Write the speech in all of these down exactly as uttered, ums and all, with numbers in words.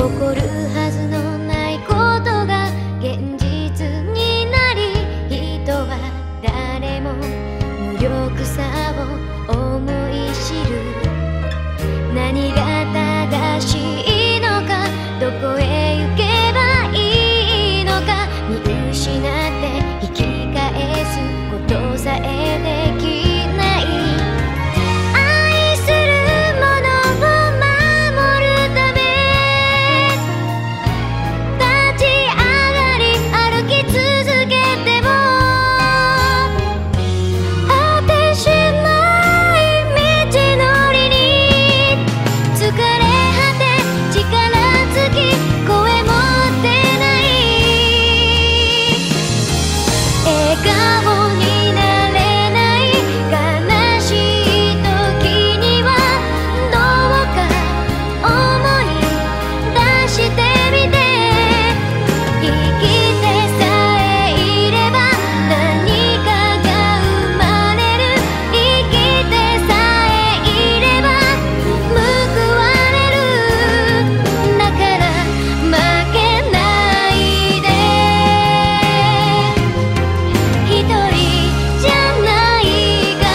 こるはずのないことが現実になり、人は誰も無力さを思い知る。何が正しいのか、どこへ行けばいいのか、見失って引き返すことさえできない。愛するものを守るため立ち上がり歩き続けても、果てしない道のりに疲れ果て力尽き声も出ない。笑顔になれない悲しい時にはどうか思い出してみて。生きてさえいれば何かが生まれる。生きてさえいれば報われる。だから負けないで。一人じゃないから。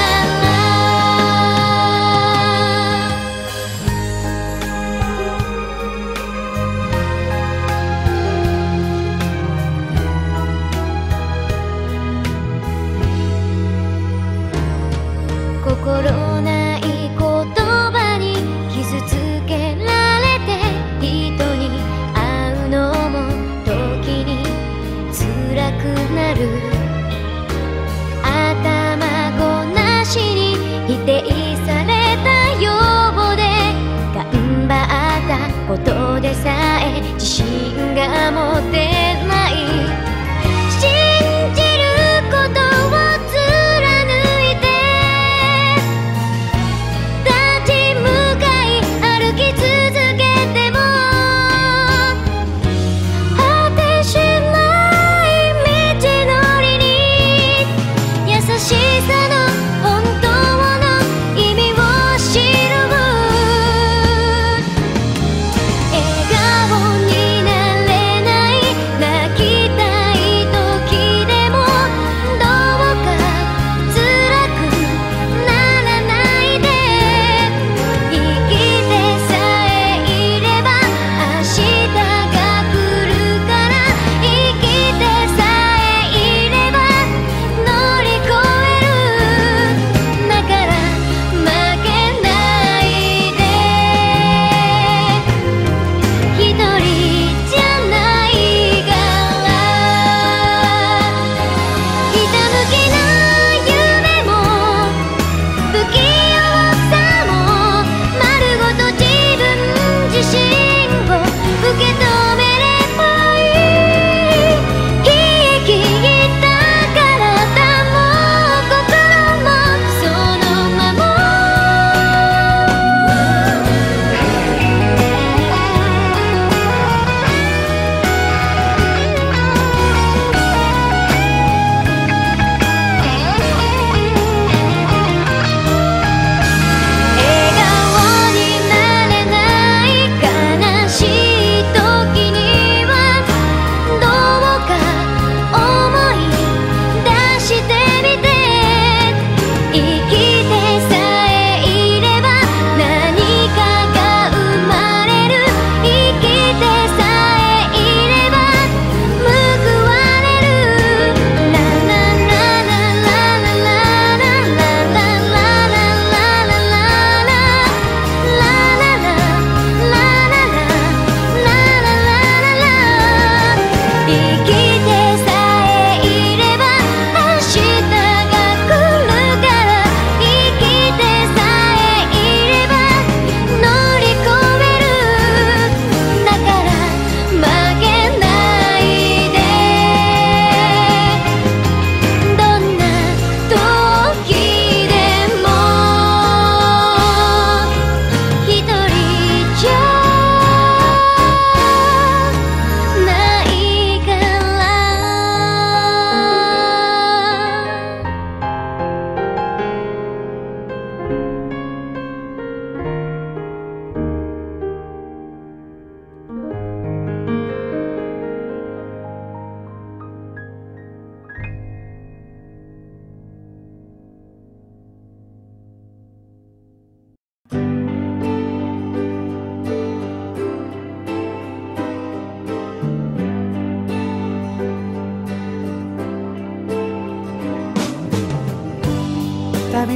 心ない言葉に傷つけられて、人に会うのも時に辛くなる。頭ごなしに否定されたようで、頑張ったことでさえ自信が持てない。信じることを貫いて立ち向かい歩き続けても、果てしない道のりに優しさの本当の意味を知る。笑顔になれない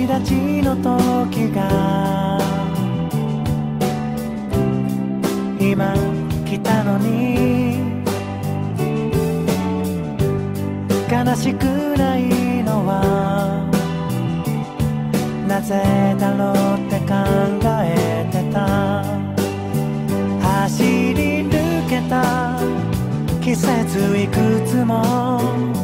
立ちの時が今来たのに悲しくないのはなぜだろうって考えてた。走り抜けた季節いくつも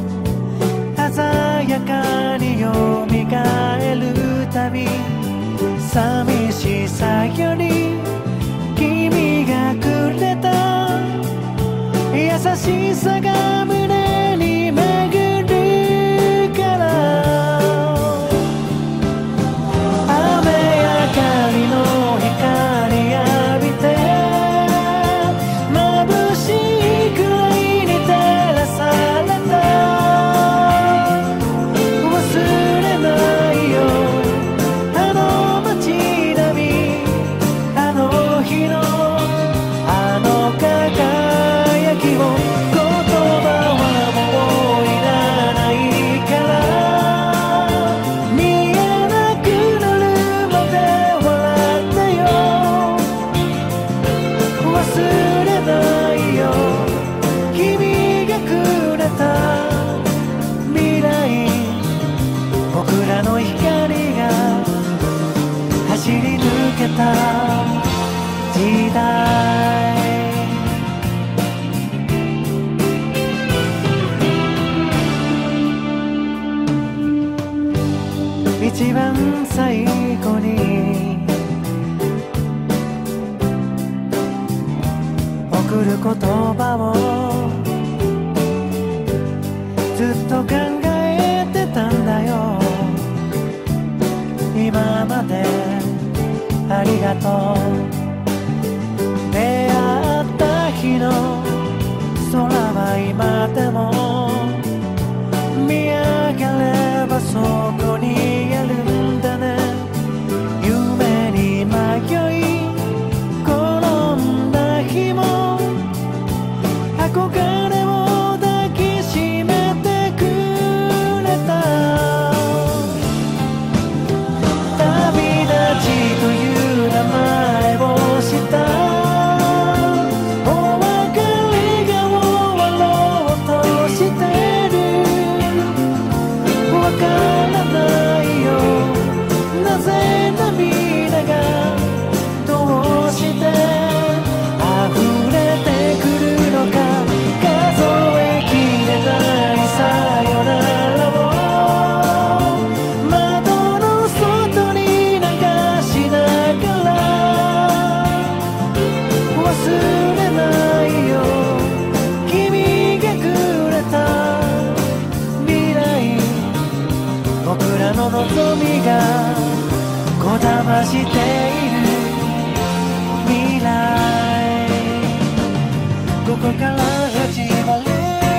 鮮やかによみがえるたび、寂しさより君がくれた優しさが胸に巡るから、雨上がりの光浴びて眩しいくらいに照らされた。忘れないよあの街並み、あの日のあの輝きを。言葉はもういらないから見えなくなるまで笑ってよ。忘れないよ君がくれた未来、僕らの光が走り抜けた時代。一番最後に送る言葉をずっと考えてたんだよ。今までありがとう。出会った日の空は今でも見上げればそこにあるんだね。夢に迷い転んだ日も憧れを抱きしめてくれた。旅立ちという名前をしたお別れが終わろうとしてる。わからないよなぜ涙がどうして溢れてくるのか。数えきれないさよならを窓の外に流しながら、忘れないよ君がくれた未来、僕らの望みがこだましている未来、ここから始まる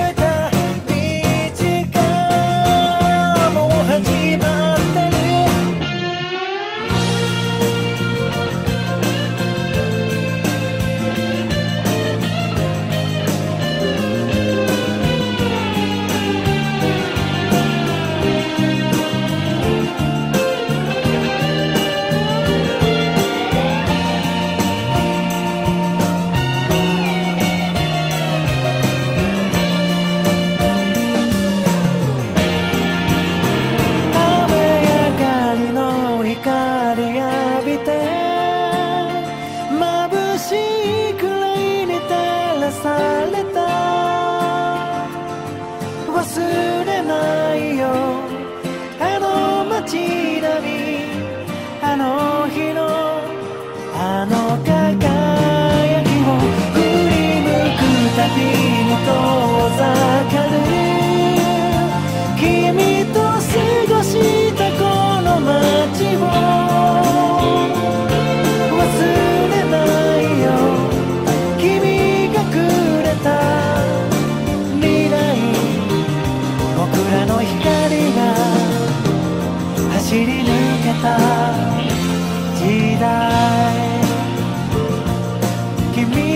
道がもう始まってる。忘れないよあの街並み、あの日のあの輝きを振り向くたびに遠ざかる。君と過ごしたこの街を忘れないよ君がくれた未来、僕らの光が走り抜けた時代、君